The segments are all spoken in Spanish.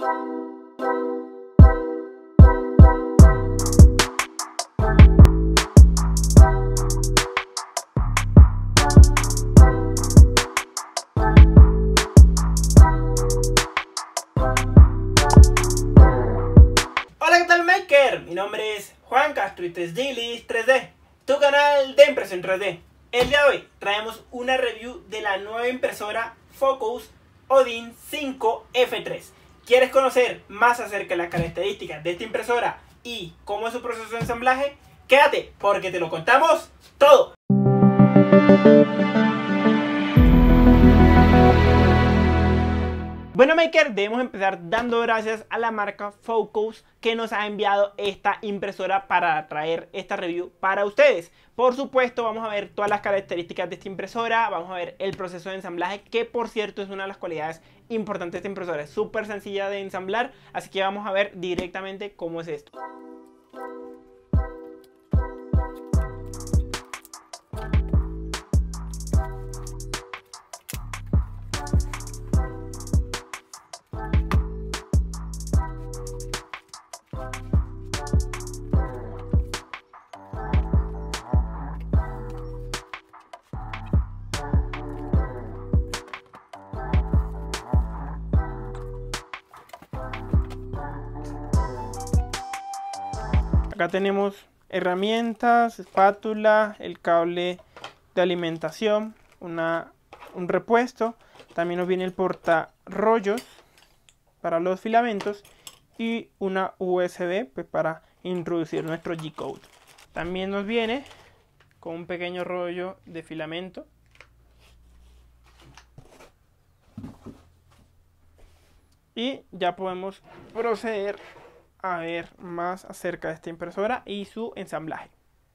Mi nombre es Juan Castro y este es Daily 3D, tu canal de impresión 3D. El día de hoy traemos una review de la nueva impresora Focus Odin 5 F3. ¿Quieres conocer más acerca de las características de esta impresora y cómo es su proceso de ensamblaje? Quédate porque te lo contamos todo. Bueno, Maker, debemos empezar dando gracias a la marca Focus que nos ha enviado esta impresora para traer esta review para ustedes. Por supuesto, vamos a ver todas las características de esta impresora, vamos a ver el proceso de ensamblaje, que por cierto es una de las cualidades importantes de esta impresora. Es súper sencilla de ensamblar, así que vamos a ver directamente cómo es esto. Acá tenemos herramientas, espátula, el cable de alimentación, un repuesto. También nos viene el portarrollos para los filamentos y una USB pues, para introducir nuestro G-code. También nos viene con un pequeño rollo de filamento. Y ya podemos proceder a ver más acerca de esta impresora y su ensamblaje.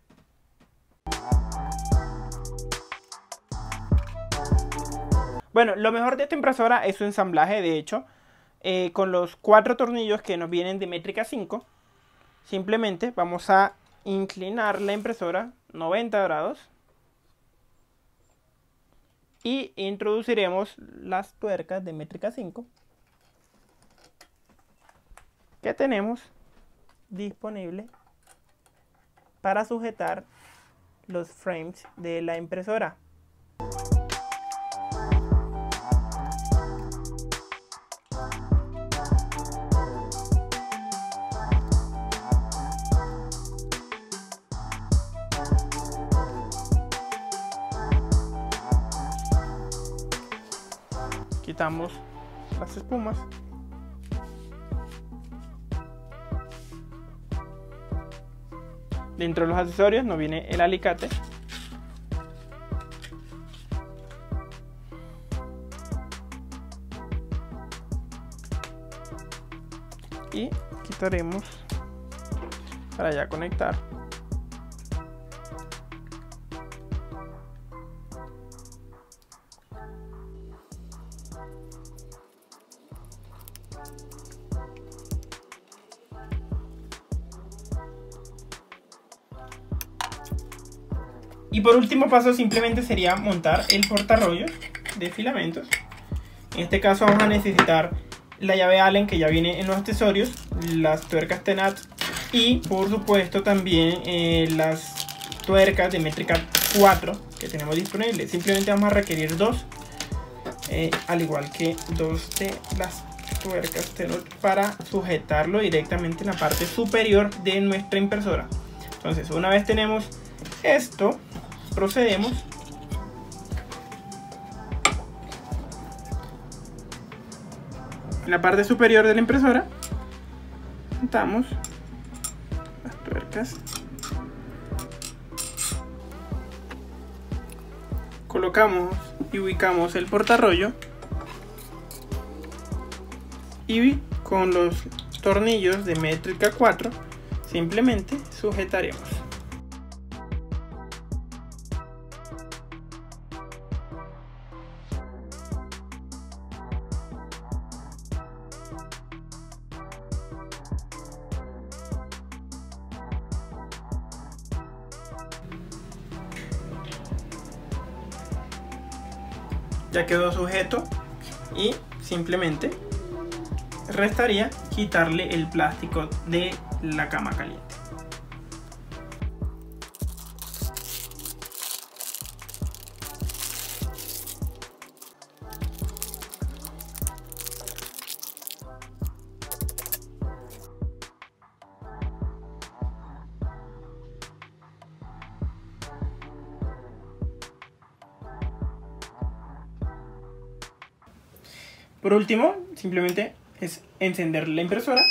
Bueno, lo mejor de esta impresora es su ensamblaje. De hecho, con los 4 tornillos que nos vienen de métrica 5, simplemente vamos a inclinar la impresora 90 grados y introduciremos las tuercas de métrica 5 que tenemos disponible para sujetar los frames de la impresora. Quitamos las espumas. Dentro de los accesorios nos viene el alicate. Y quitaremos para ya conectar. Y por último paso simplemente sería montar el portarrollos de filamentos. En este caso vamos a necesitar la llave Allen que ya viene en los accesorios, las tuercas Tenat y por supuesto también las tuercas de métrica 4 que tenemos disponibles. Simplemente vamos a requerir 2, al igual que 2 de las tuercas Tenat para sujetarlo directamente en la parte superior de nuestra impresora. Entonces, una vez tenemos esto, procedemos en la parte superior de la impresora, montamos las tuercas, colocamos y ubicamos el portarrollo y con los tornillos de métrica 4 simplemente sujetaremos. Ya quedó sujeto y simplemente restaría quitarle el plástico de la cama caliente. Por último, simplemente es encender la impresora.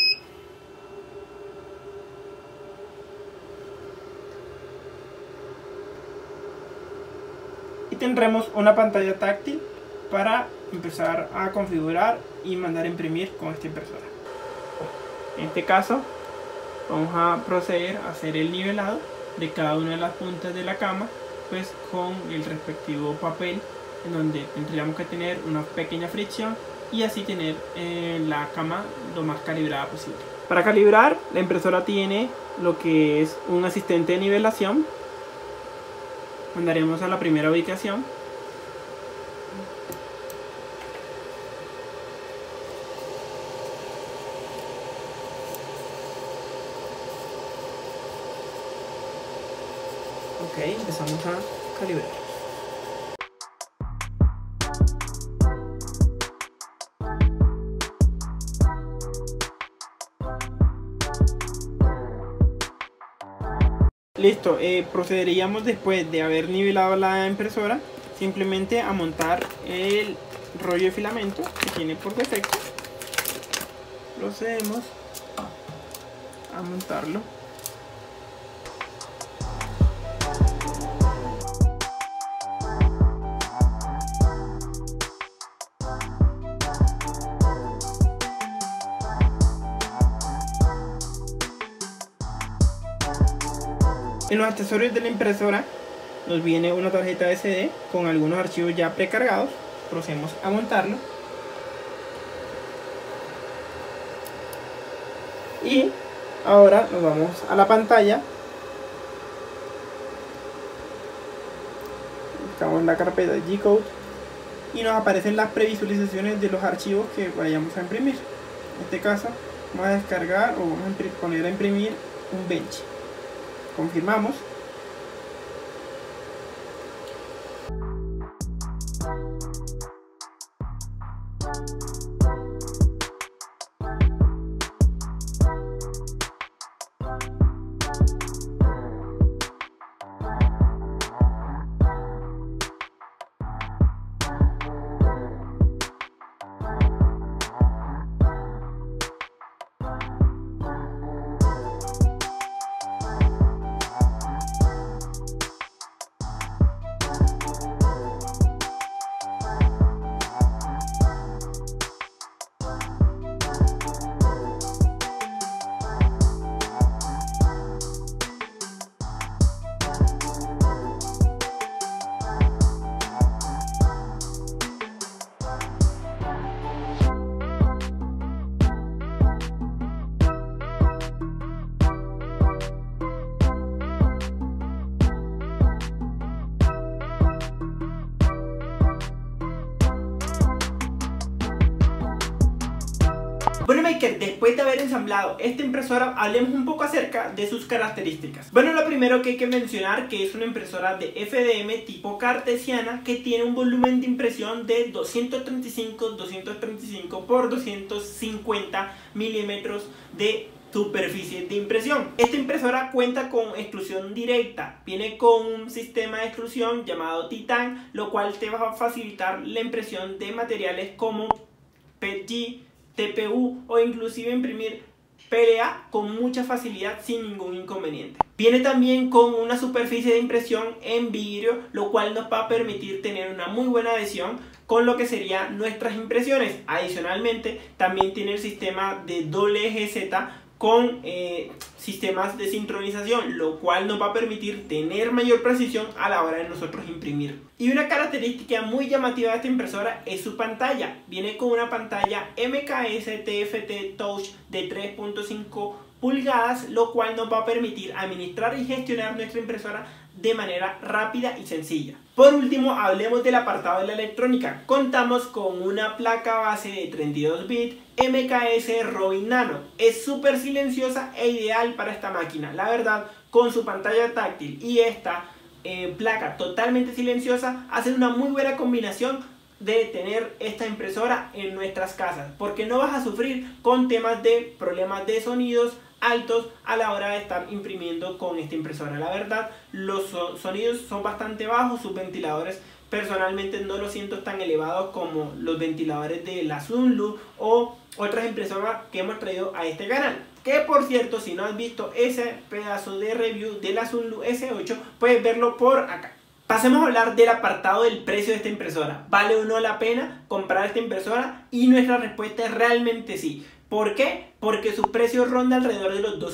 Y tendremos una pantalla táctil para empezar a configurar y mandar a imprimir con esta impresora. En este caso, vamos a proceder a hacer el nivelado de cada una de las puntas de la cama, pues con el respectivo papel, en donde tendríamos que tener una pequeña fricción y así tener la cama lo más calibrada posible. Para calibrar, la impresora tiene lo que es un asistente de nivelación. Mandaremos a la primera ubicación. Ok, empezamos a calibrar. Listo, procederíamos después de haber nivelado la impresora simplemente a montar el rollo de filamento que tiene por defecto. Procedemos a montarlo. En los accesorios de la impresora nos viene una tarjeta SD con algunos archivos ya precargados. Procedemos a montarlo. Y ahora nos vamos a la pantalla. Buscamos la carpeta G-Code y nos aparecen las previsualizaciones de los archivos que vayamos a imprimir. En este caso vamos a descargar o vamos a poner a imprimir un bench. Confirmamos. Bueno, Maker, después de haber ensamblado esta impresora, hablemos un poco acerca de sus características. Bueno, lo primero que hay que mencionar que es una impresora de FDM tipo cartesiana que tiene un volumen de impresión de 235 por 250 milímetros de superficie de impresión. Esta impresora cuenta con extrusión directa, viene con un sistema de extrusión llamado Titan, lo cual te va a facilitar la impresión de materiales como PETG, TPU o inclusive imprimir PLA con mucha facilidad sin ningún inconveniente. Viene también con una superficie de impresión en vidrio, lo cual nos va a permitir tener una muy buena adhesión con lo que serían nuestras impresiones. Adicionalmente, también tiene el sistema de doble eje Z con sistemas de sincronización, lo cual nos va a permitir tener mayor precisión a la hora de nosotros imprimir. Y una característica muy llamativa de esta impresora es su pantalla. Viene con una pantalla MKS TFT Touch de 3.5 pulgadas, lo cual nos va a permitir administrar y gestionar nuestra impresora de manera rápida y sencilla. Por último, hablemos del apartado de la electrónica. Contamos con una placa base de 32 bits MKS Robin Nano. Es súper silenciosa e ideal para esta máquina. La verdad, con su pantalla táctil y esta placa totalmente silenciosa, hacen una muy buena combinación de tener esta impresora en nuestras casas, porque no vas a sufrir con temas de problemas de sonidos altos a la hora de estar imprimiendo con esta impresora. La verdad, los sonidos son bastante bajos, sus ventiladores personalmente no los siento tan elevados como los ventiladores de la Sunlu o otras impresoras que hemos traído a este canal. Que por cierto, si no has visto ese pedazo de review de la Sunlu S8, puedes verlo por acá. Pasemos a hablar del apartado del precio de esta impresora. ¿Vale o no la pena comprar esta impresora? Y nuestra respuesta es realmente sí. ¿Por qué? Porque su precio ronda alrededor de los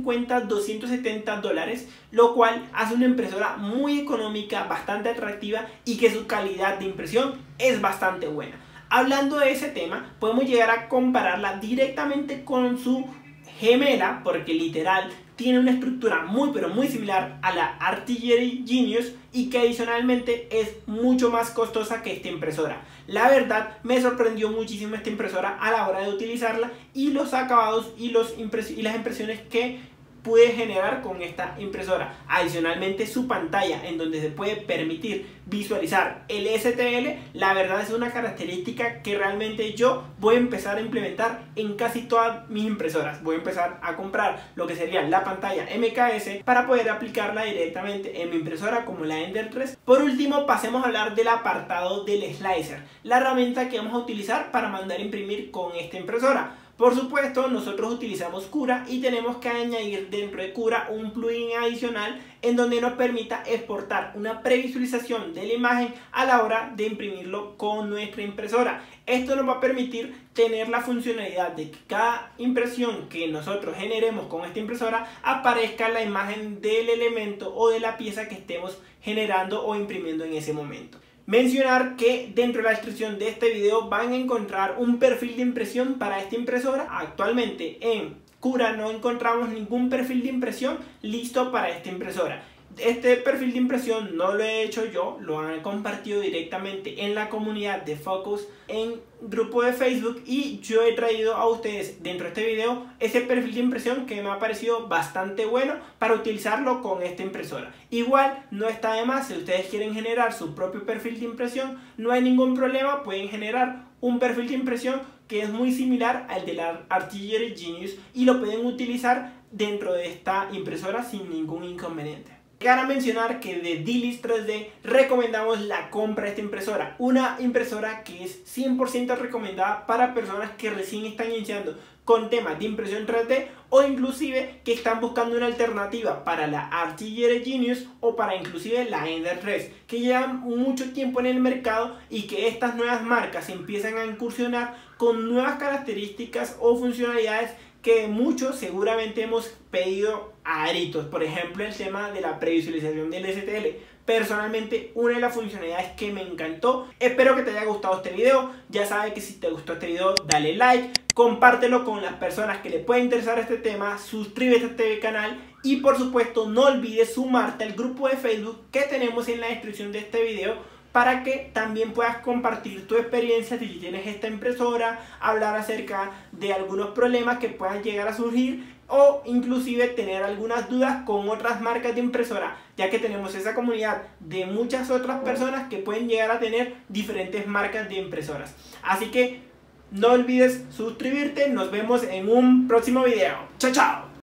250-270 dólares, lo cual hace una impresora muy económica, bastante atractiva y que su calidad de impresión es bastante buena. Hablando de ese tema, podemos llegar a compararla directamente con su gemela, porque literal tiene una estructura muy pero muy similar a la Artillery Genius y que adicionalmente es mucho más costosa que esta impresora. La verdad, me sorprendió muchísimo esta impresora a la hora de utilizarla y los acabados y las impresiones que pude generar con esta impresora. Adicionalmente, su pantalla, en donde se puede permitir visualizar el STL, la verdad es una característica que realmente yo voy a empezar a implementar en casi todas mis impresoras. Voy a empezar a comprar lo que sería la pantalla MKS para poder aplicarla directamente en mi impresora como la Ender 3. Por último, pasemos a hablar del apartado del slicer, la herramienta que vamos a utilizar para mandar a imprimir con esta impresora. Por supuesto, nosotros utilizamos Cura y tenemos que añadir dentro de Cura un plugin adicional en donde nos permita exportar una previsualización de la imagen a la hora de imprimirlo con nuestra impresora. Esto nos va a permitir tener la funcionalidad de que cada impresión que nosotros generemos con esta impresora aparezca la imagen del elemento o de la pieza que estemos generando o imprimiendo en ese momento. Mencionar que dentro de la descripción de este video van a encontrar un perfil de impresión para esta impresora. Actualmente en Cura no encontramos ningún perfil de impresión listo para esta impresora. Este perfil de impresión no lo he hecho yo, lo han compartido directamente en la comunidad de Focus en grupo de Facebook y yo he traído a ustedes dentro de este video ese perfil de impresión que me ha parecido bastante bueno para utilizarlo con esta impresora. Igual no está de más, si ustedes quieren generar su propio perfil de impresión, no hay ningún problema, pueden generar un perfil de impresión que es muy similar al de la Artillery Genius y lo pueden utilizar dentro de esta impresora sin ningún inconveniente. Llegar a mencionar que de D-List 3D recomendamos la compra de esta impresora, una impresora que es 100% recomendada para personas que recién están iniciando con temas de impresión 3D o inclusive que están buscando una alternativa para la Artillery Genius o para inclusive la Ender 3, que llevan mucho tiempo en el mercado y que estas nuevas marcas empiezan a incursionar con nuevas características o funcionalidades que muchos seguramente hemos pedido a gritos. Por ejemplo, el tema de la previsualización del STL. Personalmente, una de las funcionalidades que me encantó. Espero que te haya gustado este video. Ya sabes que si te gustó este video, dale like, compártelo con las personas que le pueda interesar este tema, suscríbete a este canal y por supuesto no olvides sumarte al grupo de Facebook que tenemos en la descripción de este video, para que también puedas compartir tu experiencia si tienes esta impresora, hablar acerca de algunos problemas que puedan llegar a surgir o inclusive tener algunas dudas con otras marcas de impresora, ya que tenemos esa comunidad de muchas otras personas que pueden llegar a tener diferentes marcas de impresoras. Así que no olvides suscribirte, nos vemos en un próximo video. ¡Chao, chao!